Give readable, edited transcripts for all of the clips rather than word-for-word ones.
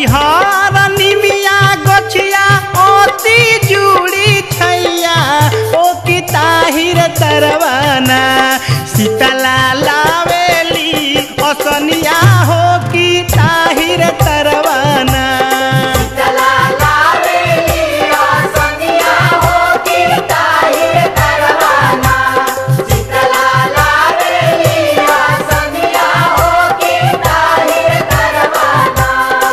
हरिहर निमिया गछिया अति जुड़ी छैया ओ की ताहिर तरवाना सीतला लावेली असनिया हो की ताहिर तरवाना सीतला लावेली असनिया हो की ताहिर तरवाना सीतला लावेली असनिया हो की ताहिर तरवाना।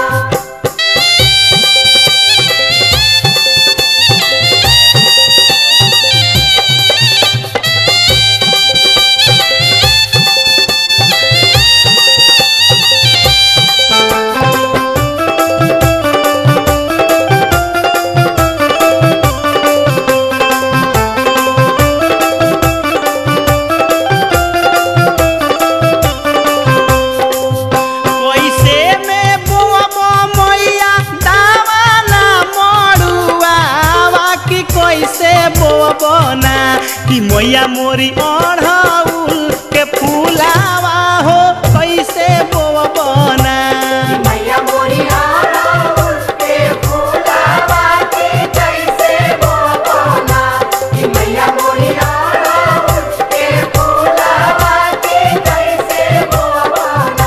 कि मैया मोरी अढ़ौल के फूलावा हो कैसे बोबना मैया मोरी अढ़ौल के फूलावा के कैसे बोबना मैया मोरी अढ़ौल के फूलावा के कैसे बोबना।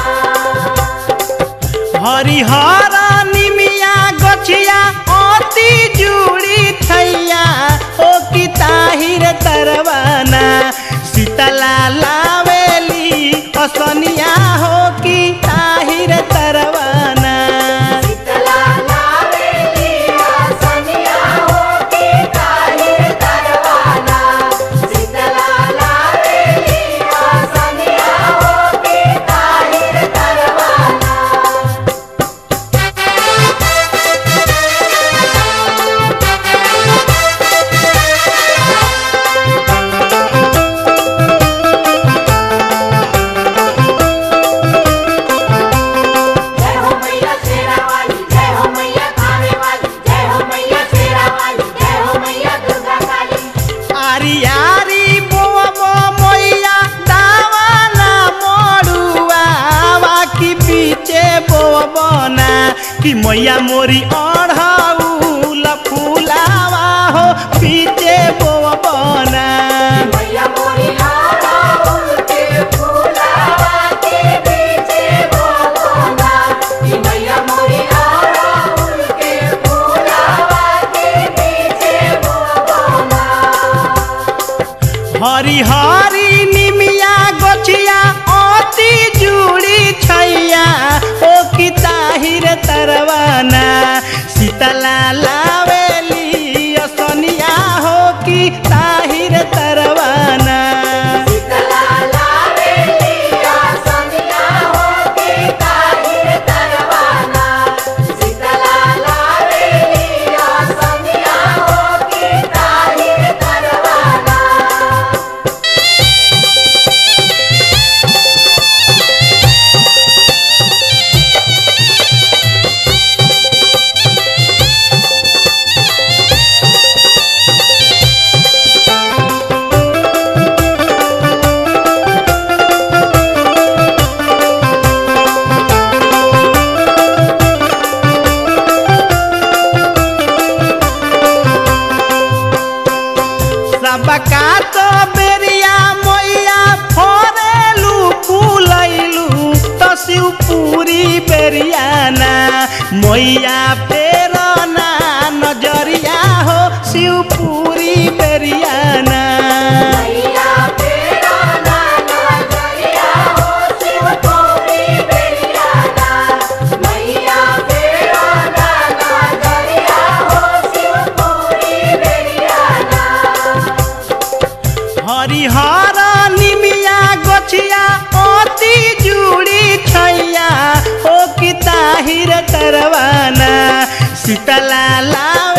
हरिहर निमिया गछिया अति जुड़ी छैया ओ की ताहिर तरवाना सीतला लावेली असनिया हो की ताहिर तरवाना सीतला लावेली असनिया हो की ताहिर तरवाना सीतला लावेली असनिया हो की ताहिर तरवाना। कि मैया मोरी अढ़ौल फूलावा हो पीछे बोबना मैया मोरी अढ़ौल के फूलावा के पीछे बोबना मैया मोरी अढ़ौल के फूलावा के पीछे बोबना। हरिहरी निमिया गछिया अति जुड़ी छैया ओ की ताहिर तरवाना सीतला लावेली असनिया हो की ताहिर तरवाना सीतला लावेली असनिया हो की ताहिर तरवाना सीतला लावेली असनिया हो की ताहिर तरवाना। सबका तो बेरिया मैया फोरेलू फूलैलू तो शिवपुरी बेरियाना मैया फेरना नजरिया हो शिवपुरी बेरियाना मैया फेरना नजरिया हो शिवपुरी बेरियाना मैया फेरना नजरिया हो शिवपुरी बेरियाना। हरिहर निमिया गछिया अति जुड़ी छैया ओ की ताहिर तरवाना सीतला लाव